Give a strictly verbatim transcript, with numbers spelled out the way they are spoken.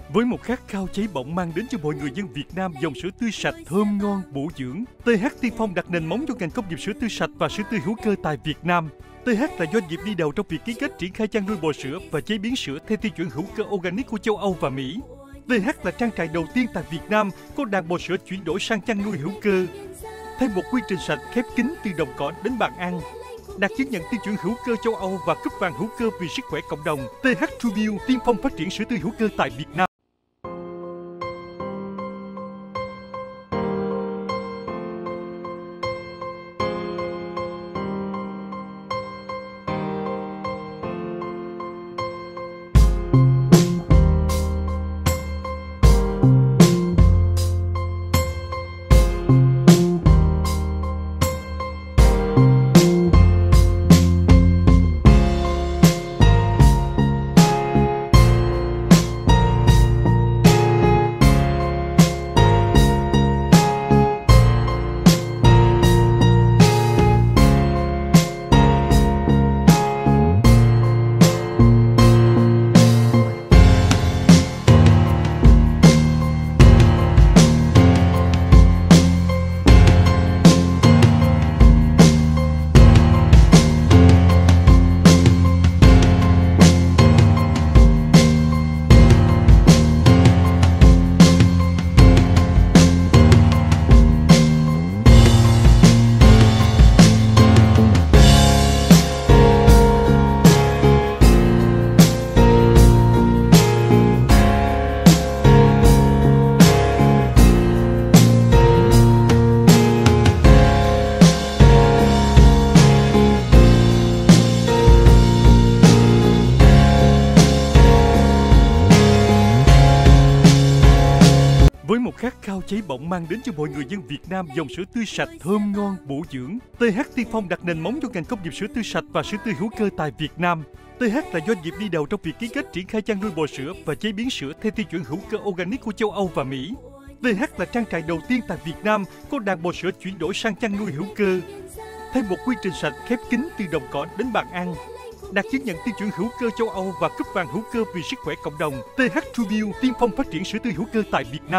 Với một khát khao cháy bỏng mang đến cho mọi người dân Việt Nam dòng sữa tươi sạch, thơm ngon, bổ dưỡng, tê hát Tiên Phong đặt nền móng cho ngành công nghiệp sữa tươi sạch và sữa tươi hữu cơ tại Việt Nam. tê hát là doanh nghiệp đi đầu trong việc ký kết triển khai chăn nuôi bò sữa và chế biến sữa theo tiêu chuẩn hữu cơ organic của châu Âu và Mỹ. tê hát là trang trại đầu tiên tại Việt Nam có đàn bò sữa chuyển đổi sang chăn nuôi hữu cơ theo một quy trình sạch khép kín từ đồng cỏ đến bàn ăn. Đạt chứng nhận tiêu chuẩn hữu cơ châu Âu và cúp vàng hữu cơ vì sức khỏe cộng đồng. tê hát Tribute tiên phong phát triển sữa tươi hữu cơ tại Việt Nam. Với một khát khao cháy bỏng mang đến cho mọi người dân Việt Nam dòng sữa tươi sạch, thơm ngon, bổ dưỡng, tê hát Tiên Phong đặt nền móng cho ngành công nghiệp sữa tươi sạch và sữa tươi hữu cơ tại Việt Nam. tê hát là doanh nghiệp đi đầu trong việc ký kết triển khai chăn nuôi bò sữa và chế biến sữa theo tiêu chuẩn hữu cơ organic của châu Âu và Mỹ. tê hát là trang trại đầu tiên tại Việt Nam có đàn bò sữa chuyển đổi sang chăn nuôi hữu cơ theo một quy trình sạch khép kín từ đồng cỏ đến bàn ăn. Đạt chứng nhận tiêu chuẩn hữu cơ châu Âu và cúp vàng hữu cơ vì sức khỏe cộng đồng. tê hát Tribute tiên phong phát triển sữa tươi hữu cơ tại Việt Nam.